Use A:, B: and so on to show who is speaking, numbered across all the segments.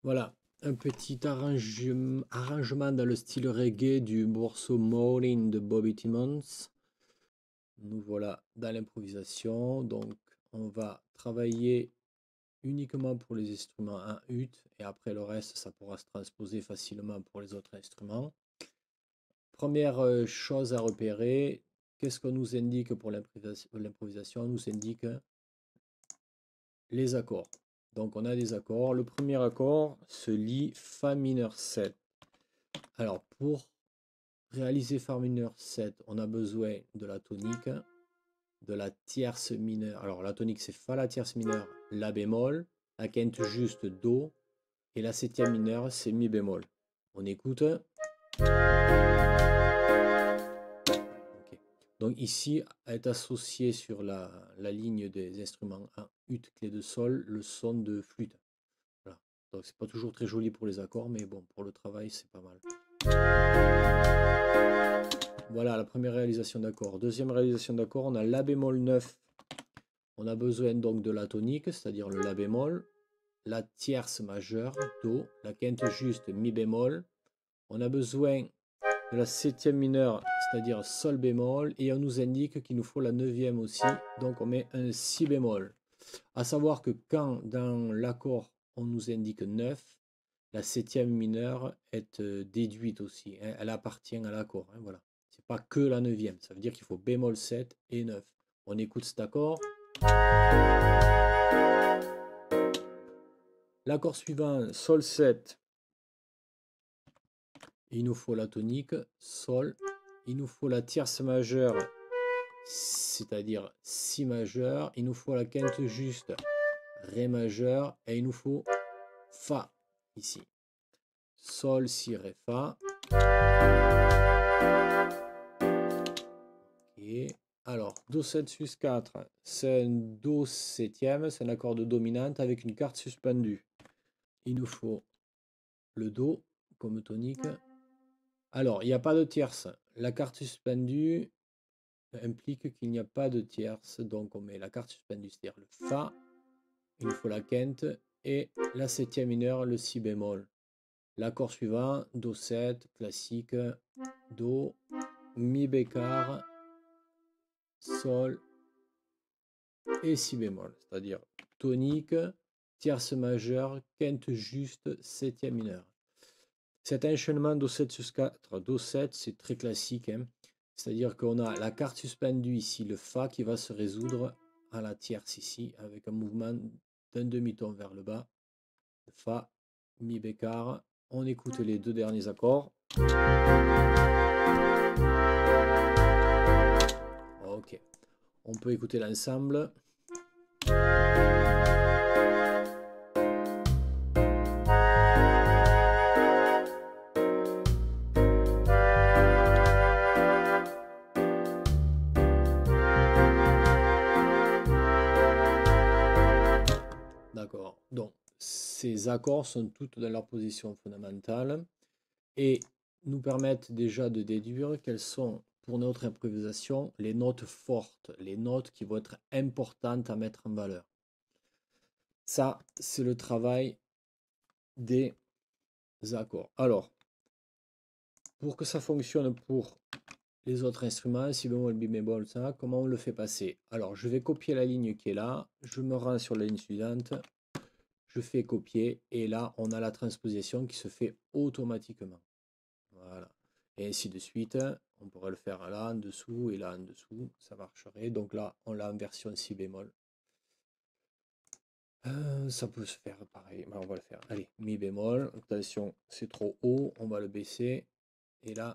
A: Voilà, un petit arrangement dans le style reggae du morceau Morning de Bobby Timmons. Nous voilà dans l'improvisation, donc on va travailler uniquement pour les instruments en ut et après le reste ça pourra se transposer facilement pour les autres instruments. Première chose à repérer, qu'est-ce qu'on nous indique pour l'improvisation? On nous indique les accords. Donc on a des accords. Le premier accord se lit Fa mineur 7. Alors pour réaliser Fa mineur 7, on a besoin de la tonique, de la tierce mineure. Alors la tonique c'est Fa la tierce mineure, La bémol, la quinte juste Do, et la septième mineure c'est Mi bémol. On écoute. Okay. Donc ici est associé sur la ligne des instruments en ut clé de sol le son de flûte. Voilà. Donc c'est pas toujours très joli pour les accords, mais bon, pour le travail c'est pas mal. Voilà la première réalisation d'accord. Deuxième réalisation d'accord, on a La bémol 9. On a besoin donc de la tonique, c'est-à-dire le La bémol, la tierce majeure, Do, la quinte juste, Mi bémol. On a besoin de la septième mineure, c'est-à-dire Sol bémol, et on nous indique qu'il nous faut la neuvième aussi, donc on met un Si bémol. À savoir que quand dans l'accord on nous indique 9, la septième mineure est déduite aussi, hein, elle appartient à l'accord, hein, voilà. C'est pas que la neuvième, ça veut dire qu'il faut bémol 7 et 9. On écoute cet accord. L'accord suivant, Sol 7, il nous faut la tonique, Sol, il nous faut la tierce majeure, c'est-à-dire Si majeur, il nous faut la quinte juste, Ré majeur, et il nous faut Fa, ici. Sol, Si, Ré, Fa. Ok. Alors, Do 7 sus 4, c'est un Do septième, c'est un accord de dominante avec une carte suspendue. Il nous faut le Do comme tonique. Alors, il n'y a pas de tierce. La carte suspendue implique qu'il n'y a pas de tierce, donc on met la carte suspendue, c'est-à-dire le Fa, il nous faut la quinte, et la septième mineure, le Si bémol. L'accord suivant, Do 7, classique, Do, Mi bécard, Sol et Si bémol, c'est-à-dire tonique, tierce majeure, quinte juste, septième mineure. Cet enchaînement Do 7 sus 4, Do 7, c'est très classique, hein. C'est-à-dire qu'on a la carte suspendue ici, le Fa, qui va se résoudre à la tierce ici, avec un mouvement d'un demi-ton vers le bas. Fa, Mi bécard. On écoute les deux derniers accords. Ok. On peut écouter l'ensemble. D'accord. Donc, ces accords sont toutes dans leur position fondamentale et nous permettent déjà de déduire quelles sont, pour notre improvisation, les notes fortes, les notes qui vont être importantes à mettre en valeur. Ça, c'est le travail des accords. Alors, pour que ça fonctionne pour les autres instruments, si bémol, mi bémol, ça, comment on le fait passer? Alors, je vais copier la ligne qui est là, je me rends sur la ligne suivante, je fais copier, et là, on a la transposition qui se fait automatiquement. Voilà. Et ainsi de suite, on pourrait le faire là en dessous et là en dessous, ça marcherait. Donc là, on l'a en version si bémol. Ça peut se faire pareil, on va le faire. Allez, mi bémol, attention, c'est trop haut, on va le baisser. Et là,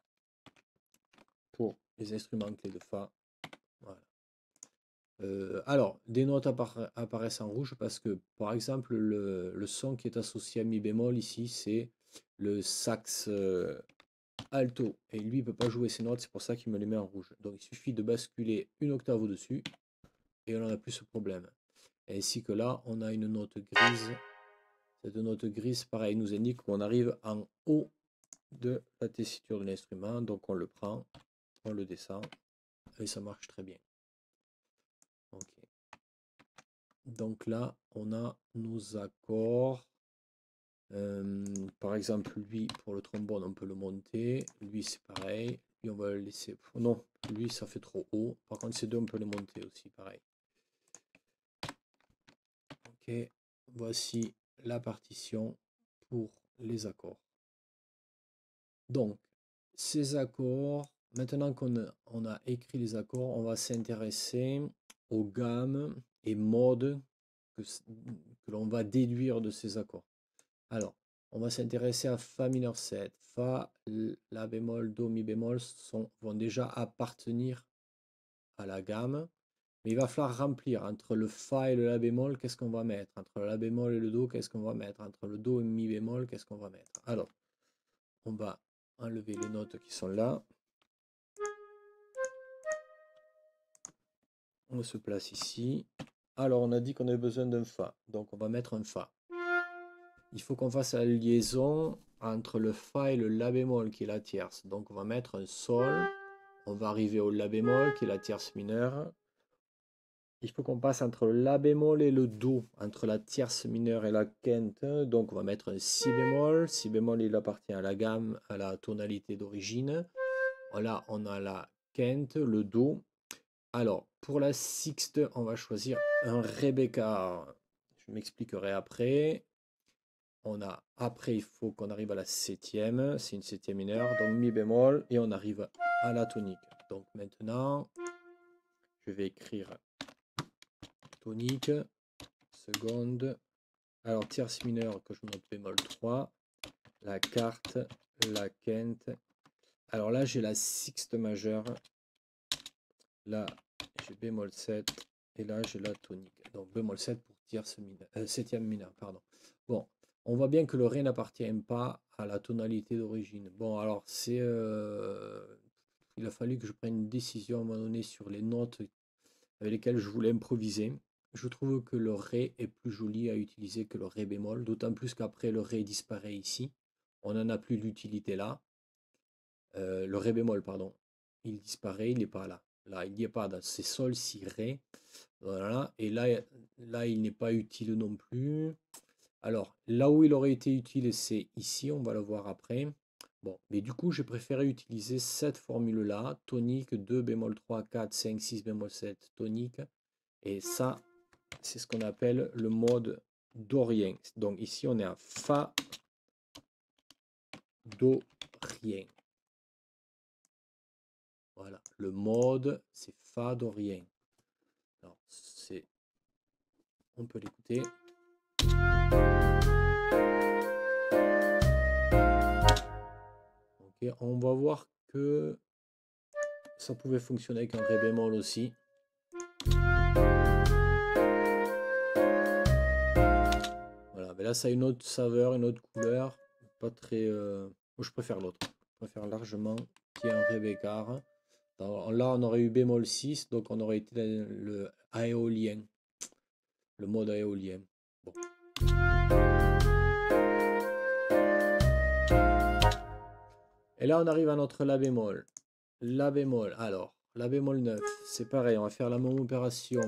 A: pour les instruments clés de Fa, voilà. Alors, des notes apparaissent en rouge parce que, par exemple, le son qui est associé à mi bémol ici, c'est le sax alto. Et lui, il ne peut pas jouer ces notes, c'est pour ça qu'il me les met en rouge. Donc, il suffit de basculer une octave au-dessus et on n'en a plus ce problème. Ainsi que là, on a une note grise. Cette note grise, pareil, nous indique qu'on arrive en haut de la tessiture de l'instrument. Donc, on le prend, on le descend et ça marche très bien. Ok. Donc là, on a nos accords. Par exemple, lui, pour le trombone, on peut le monter. Lui, c'est pareil. Lui, on va le laisser. Non, lui, ça fait trop haut. Par contre, ces deux, on peut les monter aussi, pareil. Ok, voici la partition pour les accords. Donc, ces accords, maintenant qu'on a écrit les accords, on va s'intéresser aux gammes et modes que l'on va déduire de ces accords. Alors, on va s'intéresser à Fa mineur 7. Fa, La bémol, Do, Mi bémol vont déjà appartenir à la gamme. Mais il va falloir remplir entre le Fa et le La bémol, qu'est-ce qu'on va mettre? Entre le La bémol et le Do, qu'est-ce qu'on va mettre? Entre le Do et le Mi bémol, qu'est-ce qu'on va mettre? Alors, on va enlever les notes qui sont là. On se place ici. Alors, on a dit qu'on avait besoin d'un Fa. Donc, on va mettre un Fa. Il faut qu'on fasse la liaison entre le Fa et le La bémol, qui est la tierce. Donc, on va mettre un Sol. On va arriver au La bémol, qui est la tierce mineure. Il faut qu'on passe entre le La bémol et le Do, entre la tierce mineure et la quinte. Donc, on va mettre un Si bémol. Si bémol, il appartient à la gamme, à la tonalité d'origine. Là, on a la quinte, le Do. Alors, pour la sixte, on va choisir un Ré bécard. Je m'expliquerai après. Après, il faut qu'on arrive à la septième. C'est une septième mineure. Donc, Mi bémol. Et on arrive à la tonique. Donc, maintenant, je vais écrire tonique, seconde. Alors, tierce mineure que je note bémol 3. La quarte, la quinte. Alors là, j'ai la sixte majeure. Là, j'ai bémol 7 et là j'ai la tonique. Donc bémol 7 pour septième mineure, pardon. Bon, on voit bien que le Ré n'appartient pas à la tonalité d'origine. Bon, alors il a fallu que je prenne une décision à un moment donné sur les notes avec lesquelles je voulais improviser. Je trouve que le Ré est plus joli à utiliser que le Ré bémol, d'autant plus qu'après le Ré disparaît ici. On n'en a plus d'utilité là. Le Ré bémol, pardon. Il disparaît, il n'est pas là. Là, il n'y est pas dans ces Sol, Si, Ré. Voilà. Et là il n'est pas utile non plus. Alors, là où il aurait été utile, c'est ici. On va le voir après. Bon, mais du coup, j'ai préféré utiliser cette formule-là. Tonique, 2, bémol 3, 4, 5, 6, bémol 7, tonique. Et ça, c'est ce qu'on appelle le mode dorien. Donc ici, on est à Fa, Do, rien. Voilà, le mode, c'est Fa dorien. Alors, on peut l'écouter. Ok, on va voir que ça pouvait fonctionner avec un Ré bémol aussi. Voilà, mais là, ça a une autre saveur, une autre couleur. Pas très. Je préfère l'autre. Je préfère largement qu'il y ait un Ré bécard. Là, on aurait eu bémol 6, donc on aurait été dans le aéolien. Le mode aéolien. Bon. Et là, on arrive à notre La bémol. La bémol. Alors, La bémol 9, c'est pareil, on va faire la même opération.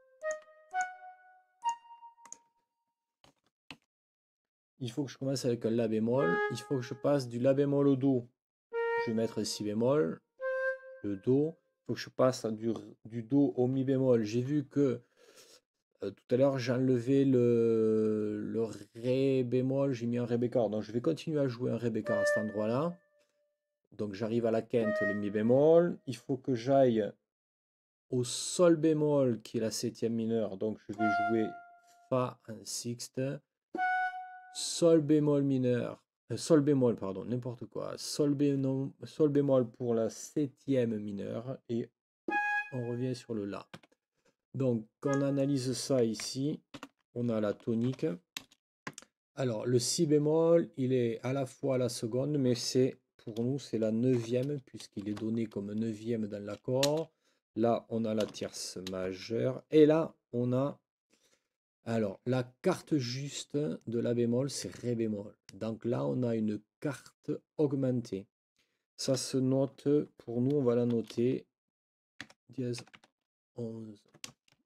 A: Il faut que je commence avec un La bémol. Il faut que je passe du La bémol au Do. Je vais mettre Si bémol. Le Do. Il faut que je passe du Do au Mi bémol. J'ai vu que tout à l'heure, j'ai enlevé le Ré bémol. J'ai mis un Ré bécard. Donc, je vais continuer à jouer un Ré bécard à cet endroit-là. Donc j'arrive à la quinte, le Mi bémol. Il faut que j'aille au Sol bémol, qui est la septième mineure. Donc je vais jouer Fa en sixte. Sol bémol mineur. Sol bémol, pardon, n'importe quoi. Sol bémol pour la septième mineure. Et on revient sur le La. Donc quand on analyse ça ici, on a la tonique. Alors le Si bémol, il est à la fois la seconde, mais pour nous, c'est la neuvième, puisqu'il est donné comme neuvième dans l'accord. Là, on a la tierce majeure. Et là, on a... Alors, la carte juste de La bémol, c'est Ré bémol. Donc là, on a une carte augmentée. Ça se note, pour nous, on va la noter. Dièse 11.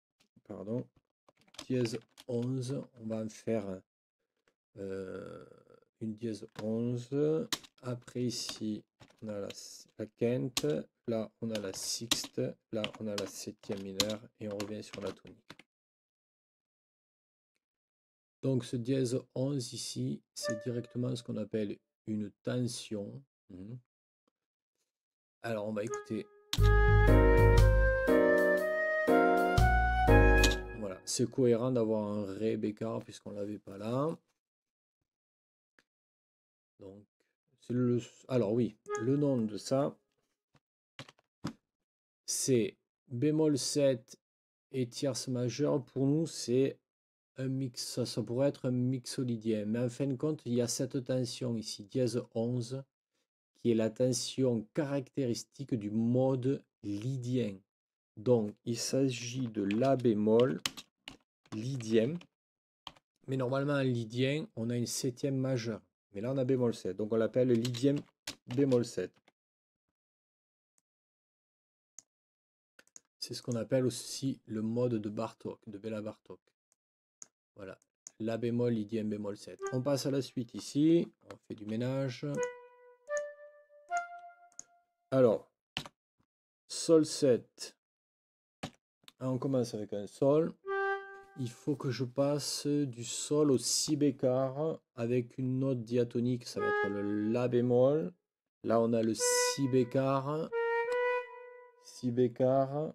A: Pardon. Dièse 11. On va en faire une dièse 11. Après ici, on a la quinte. Là, on a la sixte. Là, on a la septième mineure. Et on revient sur la tonique. Donc, ce dièse 11 ici, c'est directement ce qu'on appelle une tension. Alors, on va écouter. Voilà, c'est cohérent d'avoir un Ré bécard puisqu'on ne l'avait pas là. Donc, alors oui, le nom de ça, c'est bémol 7 et tierce majeure. Pour nous, c'est un mix, ça pourrait être un mixolydien. Mais en fin de compte, il y a cette tension ici, dièse 11, qui est la tension caractéristique du mode lydien. Donc, il s'agit de La bémol lydien. Mais normalement, en lydien, on a une septième majeure. Mais là, on a bémol 7. Donc, on l'appelle lydien bémol 7. C'est ce qu'on appelle aussi le mode de Bartók, de Béla-Bartók. Voilà. La bémol, lydien bémol 7. On passe à la suite ici. On fait du ménage. Alors, Sol 7. On commence avec un Sol. Il faut que je passe du Sol au Si bécard avec une note diatonique. Ça va être le La bémol. Là, on a le Si bécard. Si bécard.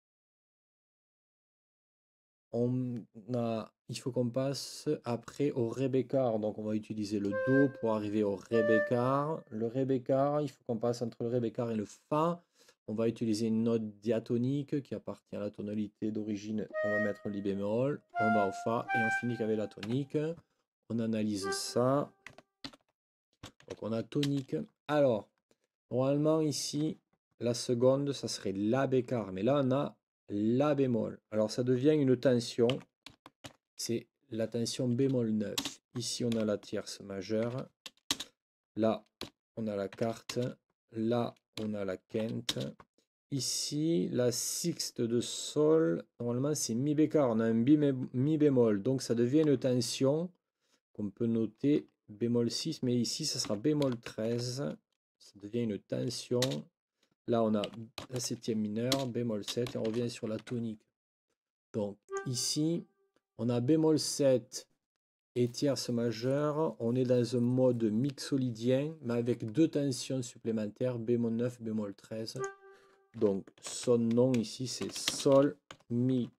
A: Il faut qu'on passe après au Ré bécard. Donc, on va utiliser le Do pour arriver au Ré bécard. Le Ré bécard, il faut qu'on passe entre le Ré bécard et le Fa. On va utiliser une note diatonique qui appartient à la tonalité d'origine. On va mettre le bémol, on va au Fa et on finit avec la tonique. On analyse ça. Donc on a tonique. Alors, normalement ici, la seconde, ça serait La bécard. Mais là, on a La bémol. Alors ça devient une tension. C'est la tension bémol 9. Ici, on a la tierce majeure. Là, on a la quarte. Là, on a la quinte. Ici, la sixte de Sol, normalement, c'est Mi bécard. On a un Mi bémol. Donc, ça devient une tension qu'on peut noter bémol 6. Mais ici, ça sera bémol 13. Ça devient une tension. Là, on a la septième mineure, bémol 7. Et on revient sur la tonique. Donc, ici, on a bémol 7 et tierce majeure. On est dans un mode mixolydien, mais avec deux tensions supplémentaires, bémol 9, bémol 13. Donc, son nom ici, c'est Sol, Mi,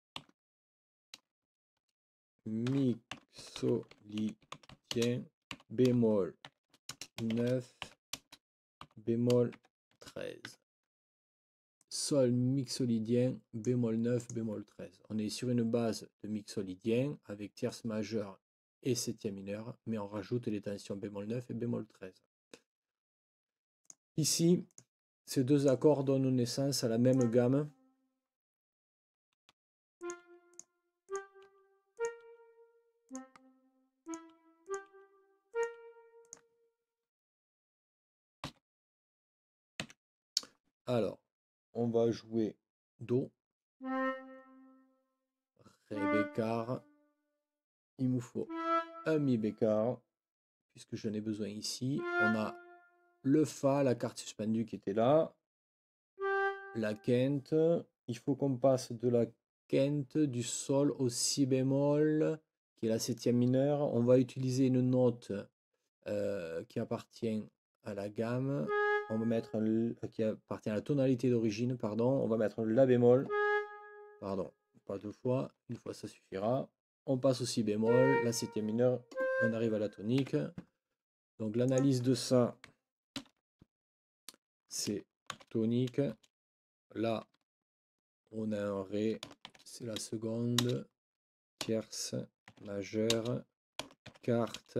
A: mixolydien, bémol 9, bémol 13. Sol mixolydien, bémol 9, bémol 13. On est sur une base de mixolydien avec tierce majeure et septième mineure, mais on rajoute les tensions bémol 9 et bémol 13. Ici, ces deux accords donnent naissance à la même gamme. Alors, on va jouer Do, Ré bécard. Il me faut un Mi bécard, puisque j'en ai besoin ici. On a le Fa, la carte suspendue qui était là. La quinte. Il faut qu'on passe de la quinte du Sol au Si bémol, qui est la septième mineure. On va utiliser une note qui appartient à la gamme. On va mettre qui appartient à la tonalité d'origine, pardon. On va mettre La bémol. Pardon, pas deux fois, une fois ça suffira. On passe au Si bémol, la septième mineure, on arrive à la tonique. Donc l'analyse de ça, c'est tonique. Là, on a un Ré, c'est la seconde, tierce, majeure, quarte.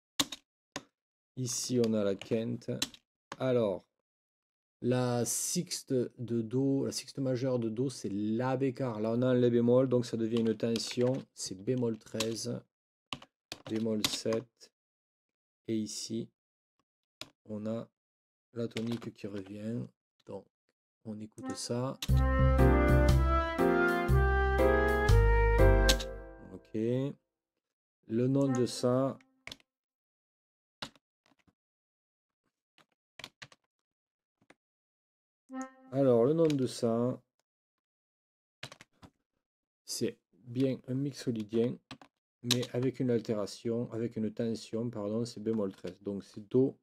A: Ici, on a la quinte. Alors, la sixte de Do, la sixte majeure de Do, c'est La bécard. Là, on a un La bémol, donc ça devient une tension. C'est bémol 13, bémol 7. Et ici, on a la tonique qui revient. Donc, on écoute ça. Ok. Le nom de ça, Alors, le nom de ça, c'est bien un mixolydien, mais avec une altération, avec une tension, pardon, c'est bémol 13. Donc, c'est Do,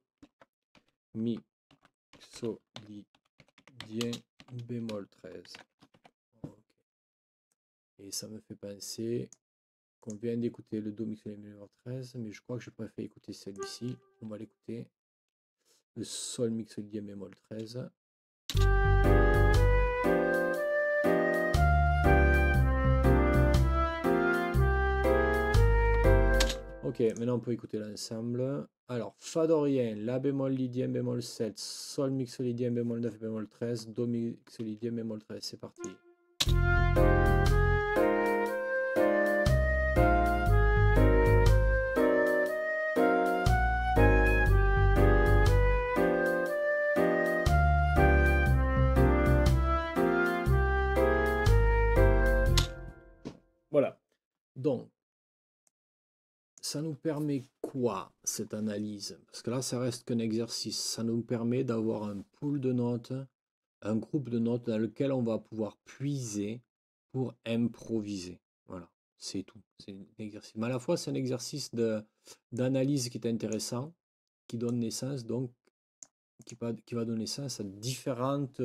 A: mixolydien, bémol 13. Okay. Et ça me fait penser qu'on vient d'écouter le Do mixolydien bémol 13, mais je crois que je préfère écouter celle-ci. On va l'écouter. Le Sol mixolydien bémol 13. Ok, maintenant on peut écouter l'ensemble. Alors, Fa dorien, La bémol lydien bémol 7, Sol mixolydien bémol 9 bémol 13, Do mixolydien bémol 13. C'est parti. Voilà. Donc, ça nous permet quoi, cette analyse? Parce que là, ça reste qu'un exercice. Ça nous permet d'avoir un pool de notes, un groupe de notes dans lequel on va pouvoir puiser pour improviser. Voilà, c'est tout. C'est un exercice. Mais à la fois, c'est un exercice d'analyse qui est intéressant, qui donne naissance, donc, qui va donner naissance à différentes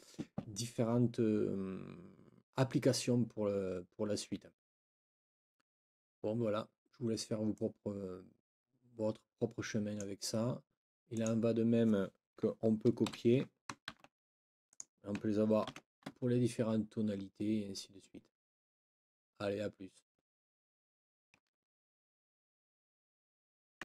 A: applications pour la suite. Bon, voilà, je vous laisse faire votre propre chemin avec ça. Il en va de même qu'on peut copier. On peut les avoir pour les différentes tonalités et ainsi de suite. Allez, à plus.